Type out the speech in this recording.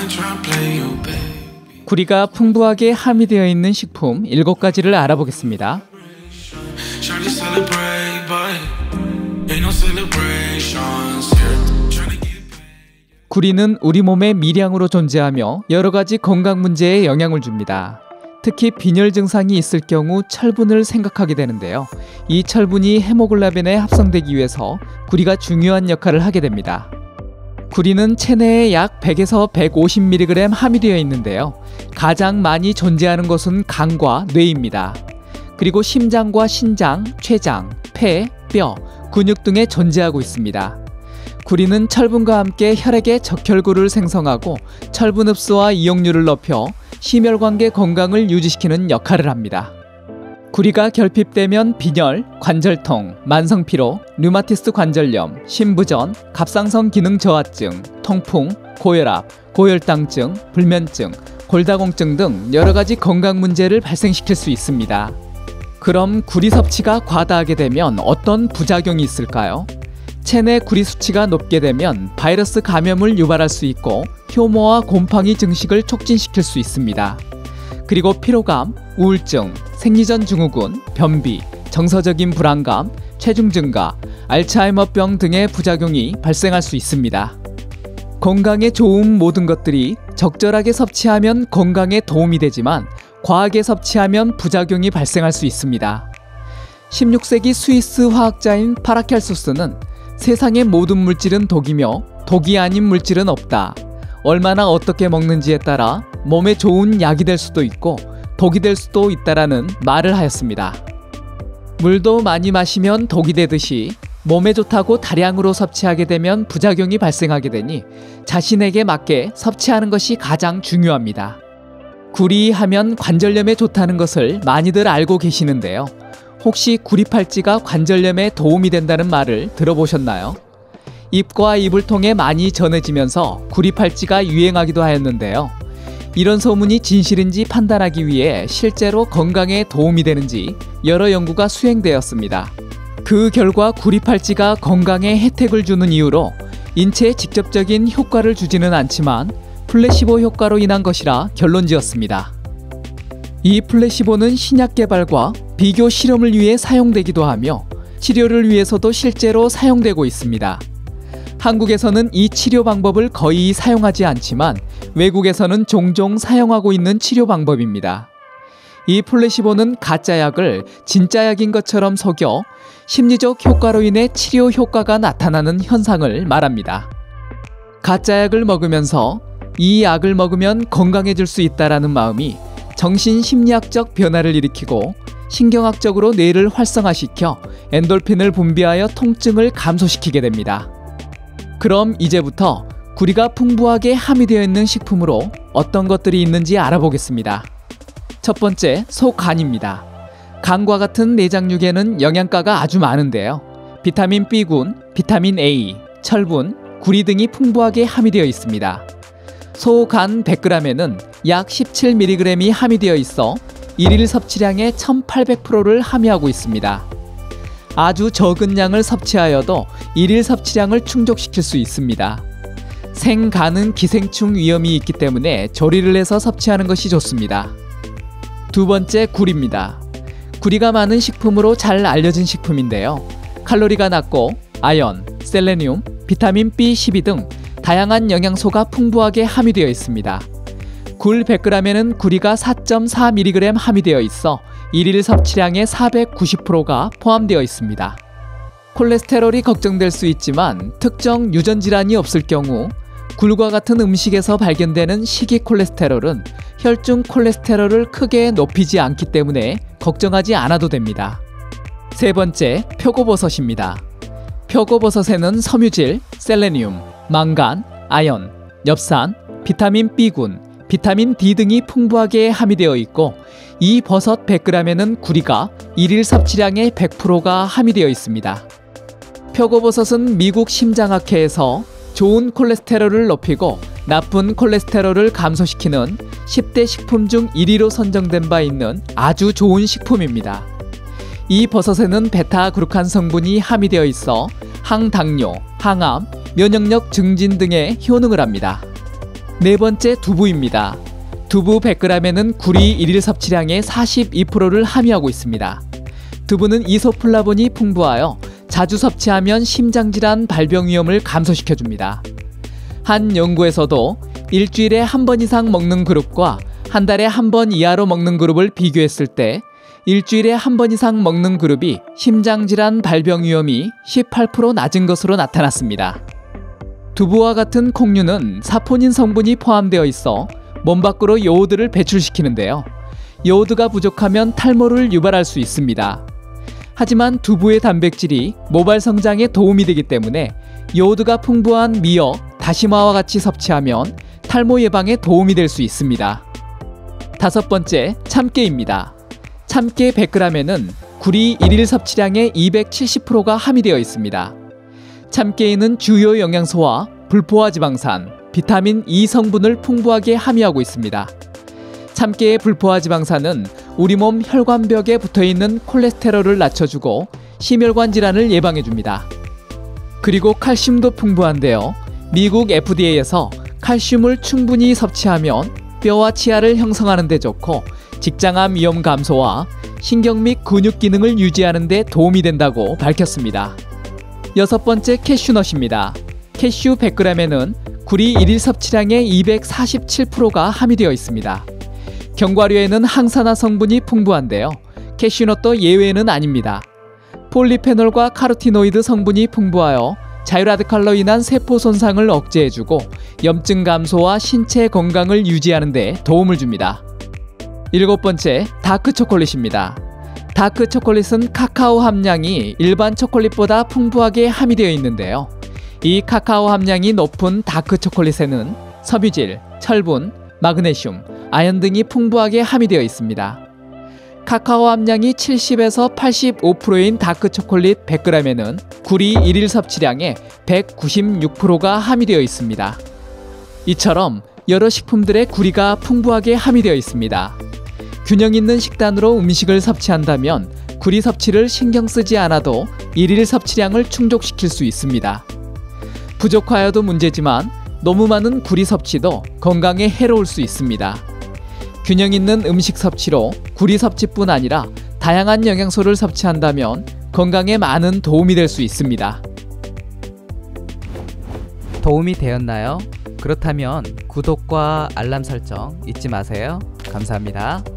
구리가 풍부하게 함유되어 있는 식품 7가지를 알아보겠습니다. 구리는 우리 몸에 미량으로 존재하며 여러 가지 건강 문제에 영향을 줍니다. 특히 빈혈 증상이 있을 경우 철분을 생각하게 되는데요. 이 철분이 헤모글로빈에 합성되기 위해서 구리가 중요한 역할을 하게 됩니다. 구리는 체내에 약 100에서 150mg 함유되어 있는데요. 가장 많이 존재하는 것은 간과 뇌입니다. 그리고 심장과 신장, 췌장, 폐, 뼈, 근육 등에 존재하고 있습니다. 구리는 철분과 함께 혈액에 적혈구를 생성하고 철분 흡수와 이용률을 높여 심혈관계 건강을 유지시키는 역할을 합니다. 구리가 결핍되면 빈혈, 관절통, 만성피로, 류마티스 관절염, 심부전, 갑상선 기능 저하증, 통풍, 고혈압, 고혈당증, 불면증, 골다공증 등 여러 가지 건강 문제를 발생시킬 수 있습니다. 그럼 구리 섭취가 과다하게 되면 어떤 부작용이 있을까요? 체내 구리 수치가 높게 되면 바이러스 감염을 유발할 수 있고 효모와 곰팡이 증식을 촉진시킬 수 있습니다. 그리고 피로감, 우울증, 생리전 증후군, 변비, 정서적인 불안감, 체중 증가, 알츠하이머병 등의 부작용이 발생할 수 있습니다. 건강에 좋은 모든 것들이 적절하게 섭취하면 건강에 도움이 되지만 과하게 섭취하면 부작용이 발생할 수 있습니다. 16세기 스위스 화학자인 파라켈소스는 세상의 모든 물질은 독이며 독이 아닌 물질은 없다. 얼마나 어떻게 먹는지에 따라 몸에 좋은 약이 될 수도 있고 독이 될 수도 있다라는 말을 하였습니다. 물도 많이 마시면 독이 되듯이 몸에 좋다고 다량으로 섭취하게 되면 부작용이 발생하게 되니 자신에게 맞게 섭취하는 것이 가장 중요합니다. 구리 하면 관절염에 좋다는 것을 많이들 알고 계시는데요. 혹시 구리팔찌가 관절염에 도움이 된다는 말을 들어보셨나요? 입과 입을 통해 많이 전해지면서 구리팔찌가 유행하기도 하였는데요. 이런 소문이 진실인지 판단하기 위해 실제로 건강에 도움이 되는지 여러 연구가 수행되었습니다. 그 결과 구리팔찌가 건강에 혜택을 주는 이유로 인체에 직접적인 효과를 주지는 않지만 플래시보 효과로 인한 것이라 결론지었습니다. 이 플래시보는 신약 개발과 비교 실험을 위해 사용되기도 하며 치료를 위해서도 실제로 사용되고 있습니다. 한국에서는 이 치료 방법을 거의 사용하지 않지만 외국에서는 종종 사용하고 있는 치료 방법입니다. 이 플래시보는 가짜 약을 진짜 약인 것처럼 속여 심리적 효과로 인해 치료 효과가 나타나는 현상을 말합니다. 가짜 약을 먹으면서 이 약을 먹으면 건강해질 수 있다라는 마음이 정신심리학적 변화를 일으키고 신경학적으로 뇌를 활성화시켜 엔돌핀을 분비하여 통증을 감소시키게 됩니다. 그럼 이제부터 구리가 풍부하게 함유되어 있는 식품으로 어떤 것들이 있는지 알아보겠습니다. 첫 번째, 소간입니다. 간과 같은 내장육에는 영양가가 아주 많은데요. 비타민 B군, 비타민 A, 철분, 구리 등이 풍부하게 함유되어 있습니다. 소간 100g에는 약 17mg이 함유되어 있어 일일 섭취량의 1800%를 함유하고 있습니다. 아주 적은 양을 섭취하여도 일일 섭취량을 충족시킬 수 있습니다. 생간은 기생충 위험이 있기 때문에 조리를 해서 섭취하는 것이 좋습니다. 두 번째, 구리입니다. 구리가 많은 식품으로 잘 알려진 식품인데요. 칼로리가 낮고 아연, 셀레늄, 비타민 B12 등 다양한 영양소가 풍부하게 함유되어 있습니다. 굴 100g에는 구리가 4.4mg 함유되어 있어 일일 섭취량의 490%가 포함되어 있습니다. 콜레스테롤이 걱정될 수 있지만 특정 유전질환이 없을 경우 굴과 같은 음식에서 발견되는 식이 콜레스테롤은 혈중 콜레스테롤을 크게 높이지 않기 때문에 걱정하지 않아도 됩니다. 세 번째, 표고버섯입니다. 표고버섯에는 섬유질, 셀레늄, 망간, 아연, 엽산, 비타민 B군, 비타민 D 등이 풍부하게 함유되어 있고 이 버섯 100g에는 구리가 일일 섭취량의 100%가 함유되어 있습니다. 표고버섯은 미국 심장학회에서 좋은 콜레스테롤을 높이고 나쁜 콜레스테롤을 감소시키는 10대 식품 중 1위로 선정된 바 있는 아주 좋은 식품입니다. 이 버섯에는 베타그루칸 성분이 함유되어 있어 항당뇨, 항암, 면역력 증진 등의 효능을 합니다. 네 번째, 두부입니다. 두부 100g에는 구리 일일 섭취량의 42%를 함유하고 있습니다. 두부는 이소플라본이 풍부하여 자주 섭취하면 심장질환 발병 위험을 감소시켜줍니다. 한 연구에서도 일주일에 한 번 이상 먹는 그룹과 한 달에 한 번 이하로 먹는 그룹을 비교했을 때 일주일에 한 번 이상 먹는 그룹이 심장질환 발병 위험이 18% 낮은 것으로 나타났습니다. 두부와 같은 콩류는 사포닌 성분이 포함되어 있어 몸 밖으로 요오드를 배출시키는데요. 요오드가 부족하면 탈모를 유발할 수 있습니다. 하지만 두부의 단백질이 모발 성장에 도움이 되기 때문에 요오드가 풍부한 미역, 다시마와 같이 섭취하면 탈모 예방에 도움이 될 수 있습니다. 다섯 번째, 참깨입니다. 참깨 100g에는 구리 일일 섭취량의 270%가 함유되어 있습니다. 참깨에는 주요 영양소와 불포화 지방산, 비타민 E 성분을 풍부하게 함유하고 있습니다. 참깨의 불포화 지방산은 우리 몸 혈관벽에 붙어있는 콜레스테롤을 낮춰주고 심혈관 질환을 예방해줍니다. 그리고 칼슘도 풍부한데요. 미국 FDA에서 칼슘을 충분히 섭취하면 뼈와 치아를 형성하는 데 좋고 직장암 위험 감소와 신경 및 근육 기능을 유지하는 데 도움이 된다고 밝혔습니다. 여섯 번째, 캐슈넛입니다. 캐슈 100g에는 구리 일일 섭취량의 247%가 함유되어 있습니다. 견과류에는 항산화 성분이 풍부한데요. 캐슈넛도 예외는 아닙니다. 폴리페놀과 카로티노이드 성분이 풍부하여 자유라디칼로 인한 세포 손상을 억제해주고 염증 감소와 신체 건강을 유지하는 데 도움을 줍니다. 일곱 번째, 다크 초콜릿입니다. 다크 초콜릿은 카카오 함량이 일반 초콜릿보다 풍부하게 함유되어 있는데요. 이 카카오 함량이 높은 다크 초콜릿에는 섬유질, 철분, 마그네슘, 아연 등이 풍부하게 함유되어 있습니다. 카카오 함량이 70에서 85%인 다크 초콜릿 100g에는 구리 일일 섭취량의 196%가 함유되어 있습니다. 이처럼 여러 식품들의 구리가 풍부하게 함유되어 있습니다. 균형 있는 식단으로 음식을 섭취한다면 구리 섭취를 신경 쓰지 않아도 일일 섭취량을 충족시킬 수 있습니다. 부족하여도 문제지만 너무 많은 구리 섭취도 건강에 해로울 수 있습니다. 균형 있는 음식 섭취로 구리 섭취뿐 아니라 다양한 영양소를 섭취한다면 건강에 많은 도움이 될 수 있습니다. 도움이 되었나요? 그렇다면 구독과 알람 설정 잊지 마세요. 감사합니다.